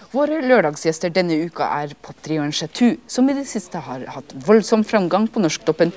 Våre lørdagsgjester denne uka poptrioen Shatoo, som I det siste har hatt voldsom framgang på norsktoppen.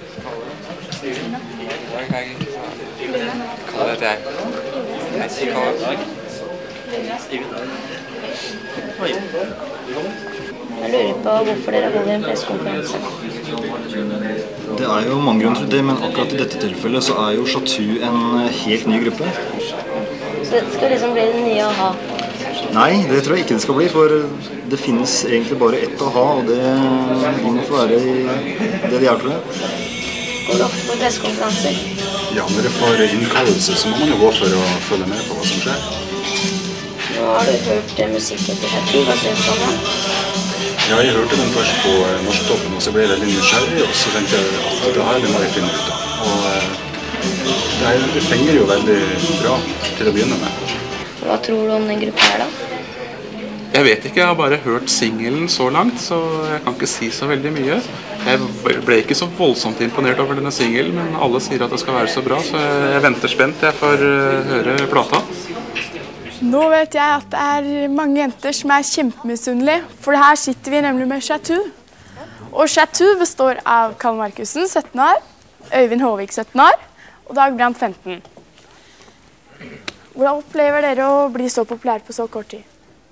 Jeg lurer på hvorfor dere holder en pressekonferanse. Det jo mange grunner til det, men akkurat I dette tilfellet så jo Shatoo en helt ny gruppe. Så det skal liksom bli det nye AHA? Nei, det tror jeg ikke det skal bli, for det finnes egentlig bare ett AHA, og det må få være det de tror jeg. Går du ofte på pressekonferanser? Ja, når jeg får innkallelse så må man jo gå for å følge med på hva som skjer. Nå har du hørt musikken til Shatoo, hva synes du om det? Ja, jeg hørte den først på norsktoppen, og så ble jeg veldig nysgjerrig, og så tenkte jeg at det her må jeg finne ut av. Og det fenger jo veldig bra til å begynne med. Hva tror du om den gruppen da? Jeg vet ikke, jeg har bare hørt singelen så langt, så jeg kan ikke si så veldig mye. Jeg ble ikke så voldsomt imponert over denne singelen, men alle sier at det skal være så bra, så jeg venter spent jeg får høre plata. Nå vet jeg at det mange jenter som kjempemisunnelige, for her sitter vi nemlig med Shatoo. Og Shatoo består av Karl Markussen, 17 år, Øyvind Håvik, 17 år, og Dag Brandt, 15. Hvordan opplever dere å bli så populær på så kort tid?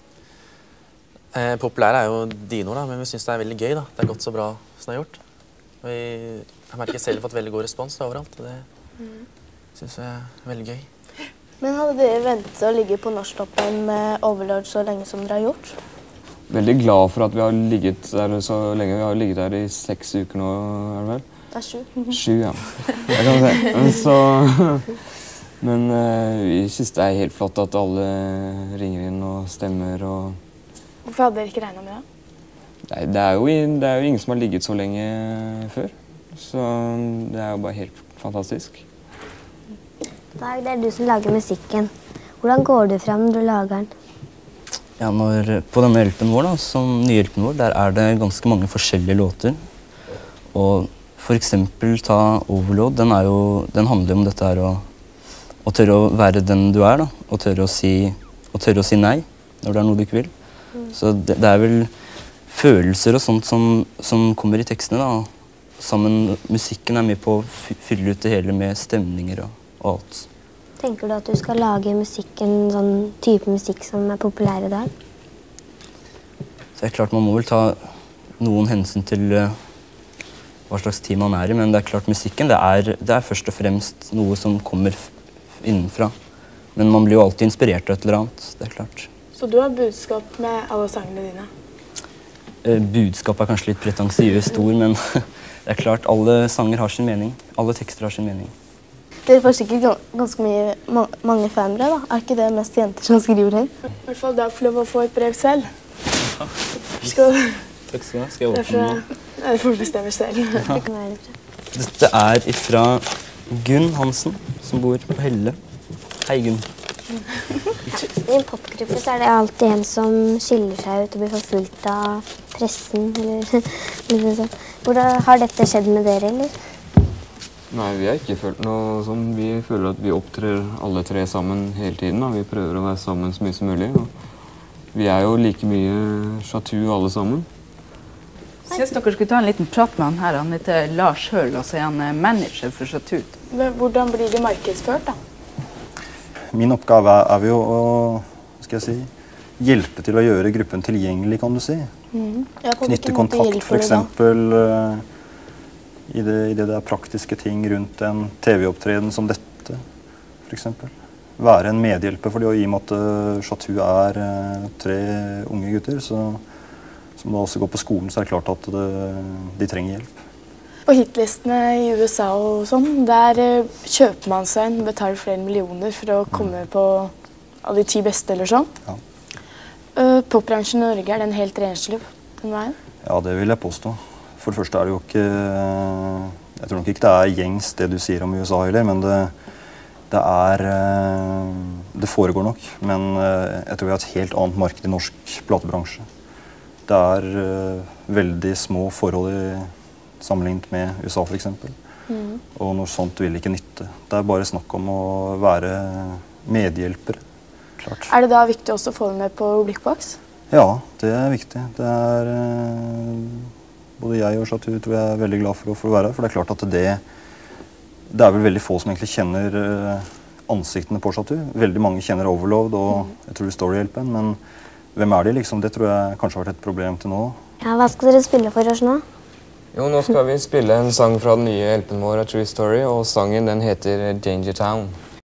Populær jo dine ord, men vi synes det veldig gøy. Da. Det gått så bra som det har gjort. Jeg merker selv fått veldig god respons overalt, og det synes jeg veldig gøy. Men hadde dere ventet å ligge på norsktoppen med Overlord så lenge som dere har gjort? Veldig glad for at vi har ligget der så lenge. Vi har ligget der I 6 uker nå, det vel? Det 7. 7, ja. Jeg kan se. Men vi synes det helt flott at alle ringer inn og stemmer. Hvorfor hadde dere ikke regnet med det? Nei, det jo ingen som har ligget så lenge før. Så det jo bare helt fantastisk. Dag, det du som lager musikken. Hvordan går du frem når du lager den? Ja, på denne hjelpen vår, som nyhjelpen vår, der det ganske mange forskjellige låter. Og for eksempel ta Overload, den handler om dette her å tørre å være den du da, og tørre å si nei når det noe du ikke vil. Så det vel følelser og sånt som kommer I tekstene da. Sammen, musikken med på å fylle ut det hele med stemninger og alt. Tenker du at du skal lage musikken, sånn type musikk som populær I dag? Så det klart man må vel ta noen hensyn til hva slags tid man I, men det klart musikken, det først og fremst noe som kommer innenfra. Men man blir jo alltid inspirert av et eller annet, det klart. Så du har budskap med alle sangene dine? Budskap kanskje litt pretensiøst ord, men det klart alle sanger har sin mening. Alle tekster har sin mening. Dere får sikkert ganske mange fanere, da. Ikke det mest jenter som skriver her? I hvert fall da får lov å få et brev selv. Skal Takk skal du ha. Skal jeg åpne nå? Det får du bestemme selv. Dette ifra Gunn Hansen, som bor på Helle. Hei, Gunn. I en popgruppe så det alltid en som skiller seg ut og blir forfulgt av pressen, eller sånn. Hvordan har dette skjedd med dere, eller? Nei, vi har ikke følt noe sånn. Vi føler at vi opptrer alle tre sammen hele tiden. Da. Vi prøver å være sammen så mye som mulig. Og vi jo like mye Shatoo alle sammen. Jeg synes dere skulle ta en liten prat med han her. Han heter Lars Høl, og så han manager for Shatoo. Hvordan blir det markedsført da? Min oppgave jo å, hjelpe til å gjøre gruppen tilgjengelig, kan du si. Knytte kontakt, for eksempel, I det praktiske ting rundt en TV-opptreden som dette, for eksempel. Være en medhjelper, for I og med at Shatoo 3 unge gutter, som da også går på skolen, så det klart at de trenger hjelp. På hitlistene I USA og sånn, der kjøper man seg inn, betaler flere millioner for å komme på alle de 10 beste eller sånn. Ja. Popbransjen I Norge, den helt renslig den veien? Ja, det vil jeg påstå. For det første det jo ikke, jeg tror nok ikke det gjengs det du sier om USA heller, men det foregår nok. Men jeg tror vi har et helt annet marked I norsk platebransje. Det veldig små forhold sammenlignet med USA for eksempel. Og noe sånt vil ikke nytte. Det bare snakk om å være medhjelper. Klart. Det da viktig også å få det med på Blikkbåx? Ja, det er viktig. Det er både jeg og Shatoo tror jeg er veldig glad for å få være her, for det er klart at det er vel veldig få som egentlig kjenner ansiktene på Shatoo. Veldig mange kjenner Overload og jeg tror Storyhjelpen, men hvem er de liksom? Det tror jeg kanskje har vært et problem til nå. Ja, hva skal dere spille for oss nå? Jo, nå skal vi spille en sang fra den nye hjelpen vår, A True Story, og sangen den heter Danger Town.